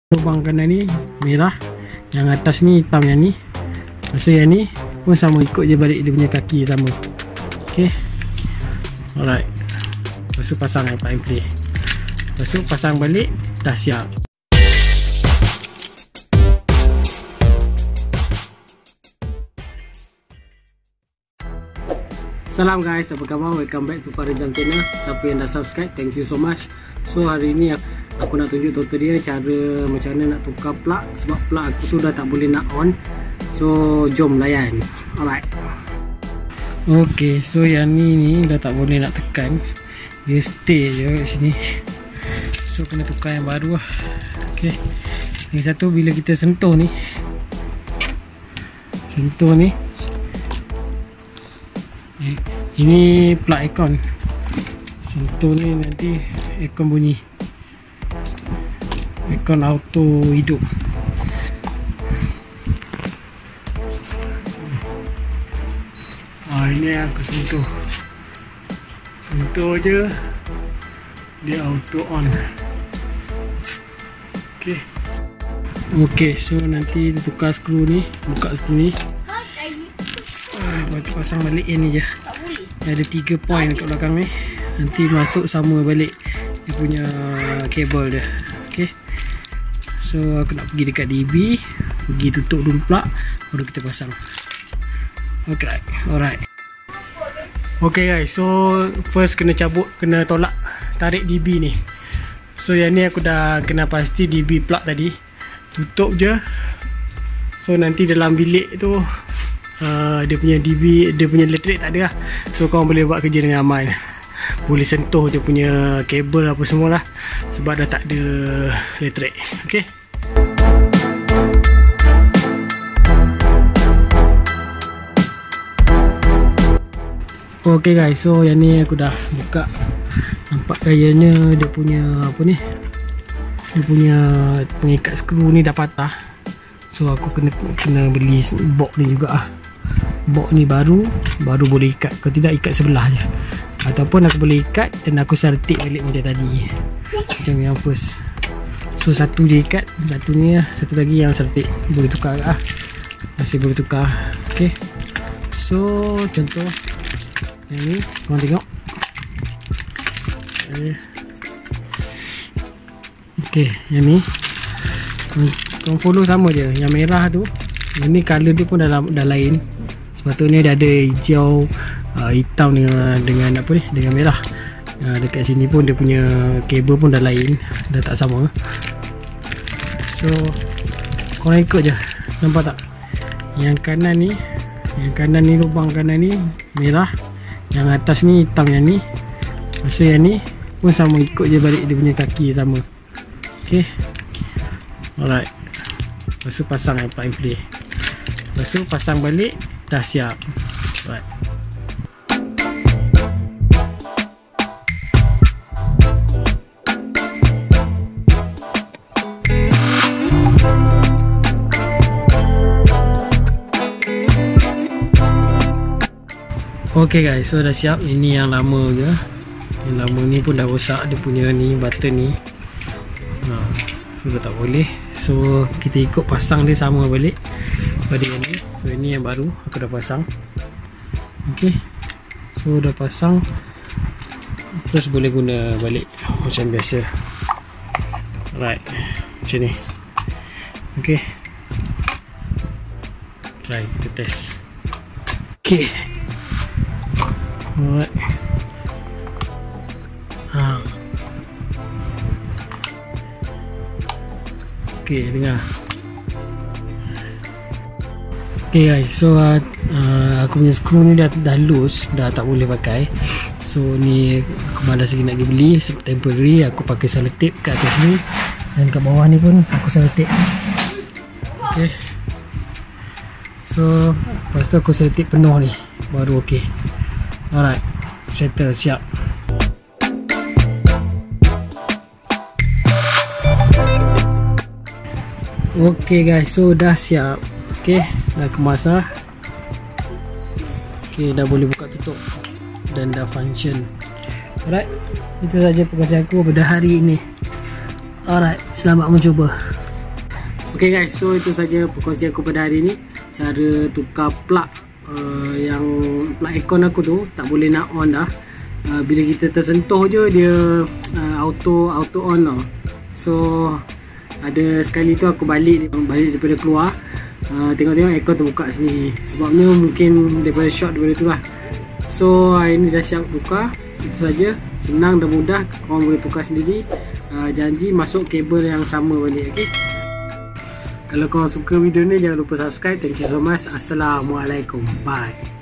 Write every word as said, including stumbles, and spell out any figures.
Lubang kanan ni merah, yang atas ni hitam, yang ni. Masa yang ni pun sama, ikut je balik dia punya kaki sama. Okay, alright. Lepas tu pasang yang plug and play. Lepas tu pasang balik, dah siap. Salam guys, apa khabar? Welcome back to Farizam channel. Siapa yang dah subscribe, thank you so much. So hari ni aku nak tunjuk tutorial cara macam mana nak tukar plug, sebab plug aku tu dah tak boleh nak on. So jom layan. Alright. Ok, so yang ni ni dah tak boleh nak tekan, dia stay je kat sini. So kena tukar yang baru lah. Ok, yang satu bila kita sentuh ni, sentuh ni, eh, ini plug aircon. Sentuh ni nanti aircon bunyi, aircon auto hidup. Ah, ini yang aku sentuh, sentuh je dia auto on. Ok, ok, so nanti dia tukar skru ni, buka skru ni, ah, lepas tu pasang balik yang ni je. Ada tiga point kat belakang ni, nanti masuk sama balik dia punya kabel dia. Ok, so aku nak pergi dekat D B, pergi tutup dulu plug, baru kita pasang. Ok, alright. Ok guys, so first kena cabut, kena tolak, tarik D B ni. So yang ni aku dah kena pasti D B plug tadi, tutup je. So nanti dalam bilik tu uh, dia punya D B, dia punya elektrik tak ada lah. So korang boleh buat kerja dengan aman, boleh sentuh dia punya kabel apa semua lah, sebab dah tak ada elektrik. Ok, ok guys, so yang ni aku dah buka. Nampak gayanya dia punya apa ni, dia punya pengikat skru ni dah patah. So aku kena kena beli box ni juga ah. Box ni baru, baru boleh ikat. Kalau tidak, ikat sebelah je, ataupun aku boleh ikat dan aku sertik balik macam tadi, macam yang first. So satu je ikat, satu ni lah, satu lagi yang sertik. Boleh tukar ah, masih boleh tukar. Ok, so contoh yang ni, korang tengok. Ok, yang ni korang follow sama je. Yang merah tu, yang ni colour dia pun dah, dah lain. Sepatutnya dia ada hijau, uh, hitam dengan, dengan apa ni, dengan merah. uh, Dekat sini pun dia punya kabel pun dah lain, dah tak sama. So korang ikut je, nampak tak? Yang kanan ni, yang kanan ni, lubang kanan ni merah, yang atas ni hitam, yang ni. Masa yang ni pun sama, ikut je balik dia punya kaki sama. Ok, alright. Lepas tu pasang yang plug and play. Lepas tu pasang balik, dah siap. Alright. Ok guys, so dah siap. Ini yang lama je. Yang lama ni pun dah rosak dia punya ni, button ni. Ha, so tak boleh. So kita ikut pasang dia sama balik pada yang ni. So ini yang baru aku dah pasang. Ok, so dah pasang, terus boleh guna balik macam biasa. Right, macam ni. Ok, try kita test. Ok, alright. Ha, ok, dengar. Ok guys, so uh, uh, aku punya skru ni dah, dah loose, dah tak boleh pakai. So ni aku malas lagi nak pergi beli temporary. Aku pakai selotip kat atas ni, dan kat bawah ni pun aku selotip. Ok, so lepas tu aku selotip penuh ni, baru ok. Alright, settle, siap. Ok guys, so dah siap. Ok, dah kemas lah. Ok, dah boleh buka tutup dan dah function. Alright, itu saja perkongsian aku pada hari ini. Alright, selamat mencuba. Ok guys, so itu saja perkongsian aku pada hari ni. Cara tukar plug uh, yang plug aircon aku tu tak boleh nak on dah. uh, Bila kita tersentuh je dia uh, auto auto on tau. So ada sekali tu aku balik balik daripada keluar, uh, tengok-tengok aircon terbuka sendiri. Sebabnya mungkin daripada short daripada tu lah. So hari ni dah siap tukar. Itu saja, senang dan mudah, korang boleh tukar sendiri. uh, Janji masuk kabel yang sama balik. Okay, kalau korang suka video ni jangan lupa subscribe. Thank you so much. Assalamualaikum. Bye.